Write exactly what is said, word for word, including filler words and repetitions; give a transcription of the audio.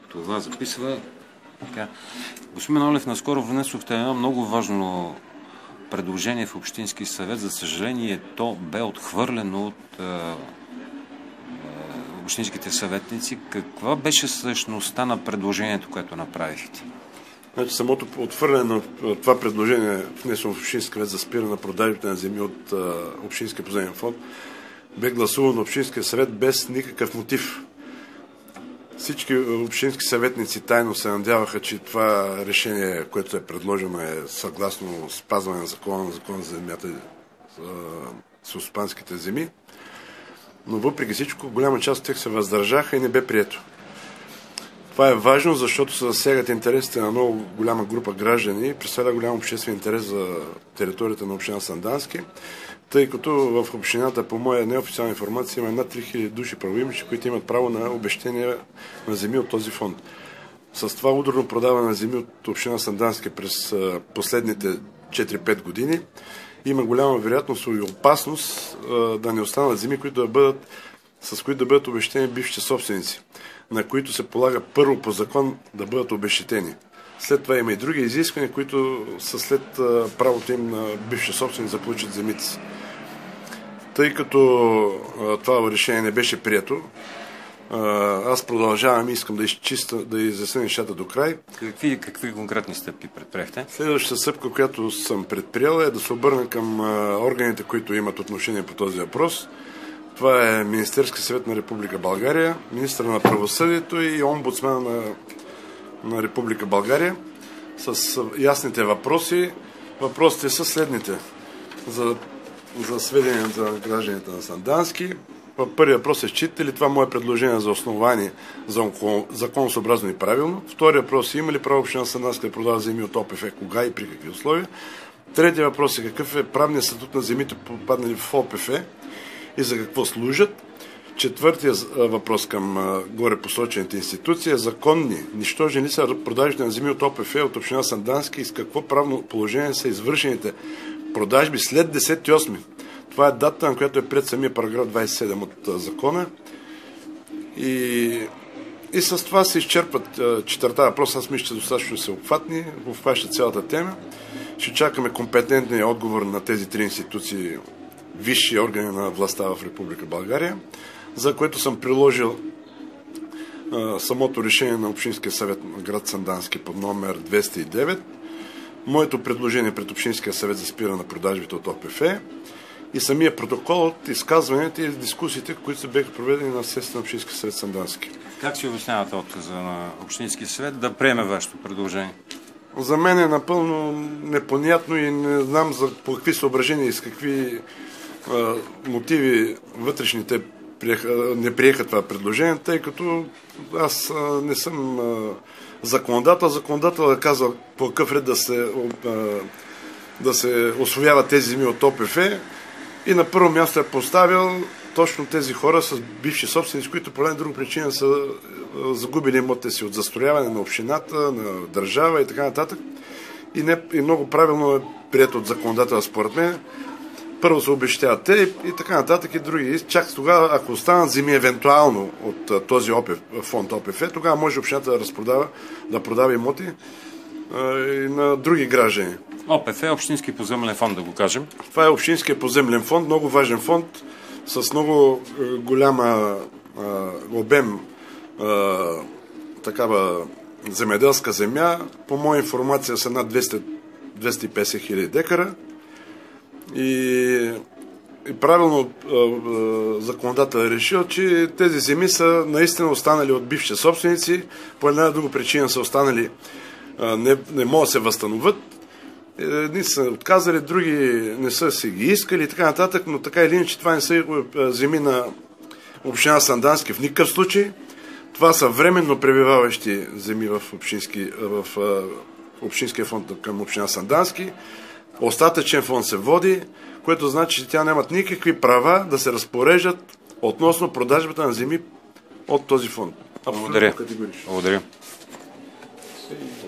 Това записва. Така. Господин Олев, наскоро внесохте едно много важно предложение в Общински съвет. За съжаление, то бе отхвърлено от е, е, общинските съветници. Каква беше същността на предложението, което направихте? Значи, самото отхвърляне на това предложение, внесено в Общински съвет за спиране на продажбите на земи от е, Общинския поземлен фонд, бе гласувано на Общинския съвет без никакъв мотив. Всички общински съветници тайно се надяваха, че това решение, което е предложено, е съгласно спазване на закона, на закона за земята, селскостопанските земи. Но въпреки всичко, голяма част от тях се въздържаха и не бе прието. Това е важно, защото се засягат интересите на много голяма група граждани и представя голям обществен интерес за територията на община Сандански, тъй като в общината, по моя неофициална информация, има над три хиляди души правоимащи, които имат право на обезщетение на земи от този фонд. С това ударно продаване на земи от община Сандански през последните четири-пет години има голяма вероятност и опасност да не останат земи, които да бъдат, с които да бъдат обезщетени бившите собственици, на които се полага първо по закон да бъдат обезщетени. След това има и други изисквания, които са след правото им на бивши собственици да получат земите си. Тъй като това решение не беше прието, аз продължавам и искам да изчиста, да изясня нещата до край. Какви, какви конкретни стъпки предприехте? Следващата стъпка, която съм предприел, е да се обърна към органите, които имат отношение по този въпрос. Това е Министерски съвет на Република България, министър на правосъдието и омбудсмана на, на Република България с ясните въпроси. Въпросите са следните. За, за сведения за гражданите на Сандански. Първият въпрос е: считате ли това мое предложение за основание за законосъобразно и правилно? Вторият въпрос е: има ли право община Сандански да продава земи от О П Ф, кога и при какви условия? Третият въпрос е: какъв е правният статут на земите, попаднали в О П Ф и за какво служат? Четвъртият въпрос към горе посочените институции е: законни, нищожни ли са продажбите на земи от О П Ф от община Сандански и с какво правно положение са извършените продажби след десети август? Това е дата, на която е пред самия параграф двадесет и седем от закона. И, и с това се изчерпват четвърта въпроса. Аз мисля, че достатъчно се обхватни, обхваща цялата тема. Ще чакаме компетентния отговор на тези три институции, висши органи на властта в Република България, за което съм приложил а, самото решение на Общинския съвет на град Сандански под номер двеста и девет, моето предложение пред Общинския съвет за спиране на продажбите от О П Ф и самия протокол от изказванията и дискусиите, които се бяха проведени на сесията на Общинския съвет Сандански. Как си обяснявате отказа на Общинския съвет да приеме вашето предложение? За мен е напълно непонятно и не знам за по какви съображения и с какви а, мотиви вътрешните приеха, не приеха това предложение, тъй като аз а, не съм а, законодател. Законодател да казва по какъв ред да се, а, да се освояват тези земи от О П Ф и на първо място е поставил точно тези хора с бивши собственици, които по една друга причина са загубили имотите си от застрояване на общината, на държава и така нататък. И, не, и много правилно е прието от законодателя според мен. Първо се обещават те и, и така нататък и други. Чак тогава, ако останат земи евентуално от този ОП, фонд О П Ф, тогава може общината да разпродава, да продава имоти а, и на други граждани. О П Ф, Общински поземлен фонд, да го кажем. Това е Общинския поземлен фонд, много важен фонд, с много е, голяма е, обем е, такава земеделска земя. По моя информация са над двеста до двеста и петдесет хиляди декара. И, и правилно е, е, законодател е решил, че тези земи са наистина останали от бивши собственици. По една друга причина са останали, е, не, не могат да се възстановят. Едни са отказали, други не са си ги искали и така нататък, но така или иначе това не са земи на община Сандански в никакъв случай. Това са временно пребиваващи земи в, общински, в Общинския фонд към община Сандански. Остатъчен фонд се води, което значи, че тя нямат никакви права да се разпореждат относно продажбата на земи от този фонд. Благодаря. Благодаря.